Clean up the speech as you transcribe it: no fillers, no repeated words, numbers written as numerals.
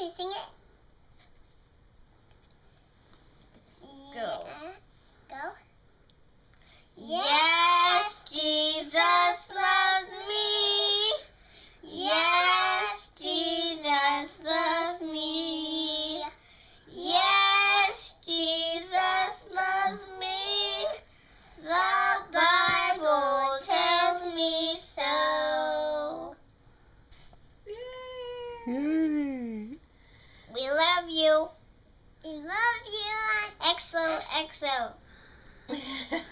you sing it? Go. Go. Yes, Jesus loves me. Yes, Jesus loves me. Yes, Jesus loves me. The Bible tells me so. Yay. We love you. We love you. XOXO.